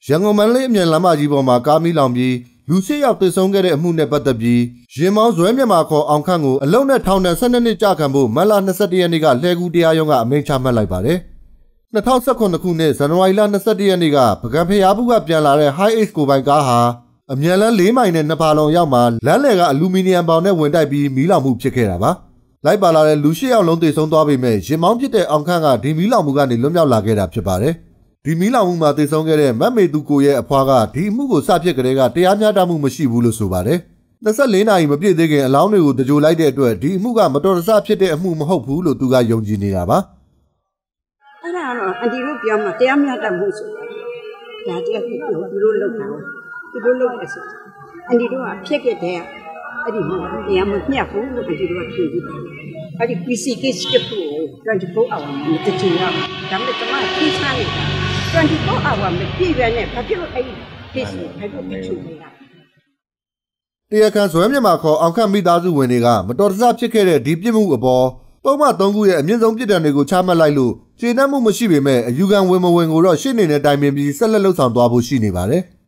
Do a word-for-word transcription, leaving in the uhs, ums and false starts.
ရန်ကုန်မန္တလေးအမြန်လမ်းမကြီးပေါ်မှာကားမီးလောင်ပြီးလူရှစ်ယောက်သေဆုံးခဲ့တဲ့အမှုနဲ့ပတ်သက်ပြီးရင်မောင်းဇွဲမြန်မာခေါ်အောင်ခန့်ကိုအလုံနဲ့ထောင်ဒဏ်ဆယ်နှစ်နှစ်ကြာခံဖို့မတ်လ၂၁ရက်နေ့ကလှဲကူးတရားရုံးကအမိန့်ချမှတ်လိုက်ပါတယ်။၂၀၁၇ခုနှစ်ဇန်နဝါရီလ၂၁ရက်နေ့ကပကံဖျားဘူးကပြန်လာတဲ့ High Ace ကိုပိုင်ကားဟာအမြန်လမ်း၄မိုင်နဲ့နှစ်ဖာလုံရောက်မှာလမ်းလယ်ကအလူမီနီယံပေါင်နဲ့ဝင်တိုက်ပြီးမီးလောင်မှုဖြစ်ခဲ့တာပါ။လိုက်ပါလာတဲ့လူရှစ်ယောက်လုံးသေဆုံးသွားပေမဲ့ရင်မောင်းဖြစ်တဲ့အောင်ခန့်ကဒီမီးလောင်မှုကနေလွတ်မြောက်လာခဲ့တာဖြစ်ပါတယ်။ဒီမီးလောင်မှုမှာသေဆုံးခဲ့တဲ့မတ်မေသူကိုရဲ့အဖွားကဒီအမှုကိုစဖြစ်ကြတဲ့ကတရားမျှတမှုမရှိဘူးလို့ဆိုပါတယ်။၂၄နာရီမပြည့်သေးခင်အလောင်းတွေကိုတကြိုလိုက်တဲ့အတွက်ဒီအမှုကမတော်တဆဖြစ်တဲ့အမှုမဟုတ်ဘူးလို့သူကယုံကြည်နေတာပါ။အဲ့ဒါတော့အန်တီတို့ပြောမှတရားမျှတမှုဆိုတာဒါတရားကိုသူတို့လုပ်တာသူတို့လုပ်တယ်ဆိုအန်တီတို့ကဖြစ်ခဲ့တဲ့အဲ့ဒီမှာတရားမမျှဘူးလို့အန်တီတို့ကပြောကြည့်တယ်။အဲ့ဒီ P C case ကိုtwenty-four hour မှာတကြိုရဒါမှမဟုတ်ကျွန်မထိချနေတာ twenty-four hour မပြည့်ပဲနဲ့ဘာဖြစ်လို့အဲ့ဒီ case ကိုဘယ်လိုဖြစ်နေတာတရားခံဇွဲမြန်မာခေါ်အောင်ခန့်မိသားစုဝင်တွေကမတော်တဆဖြစ်ခဲ့တဲ့ဒီပြစ်မှုအပေါ်ပုံမှန်သုံးခုရဲ့အမြင့်ဆုံးပြစ်ဒဏ်တွေကိုချမှတ်လိုက်လို့ကျေနပ်မှုမရှိပေမဲ့အယူခံဝင်မဝင်ကိုတော့ရှေ့နေနဲ့တိုင်ပင်ပြီးဆက်လက်လှုပ်ဆောင်သွားဖို့ရှိနေပါတယ်။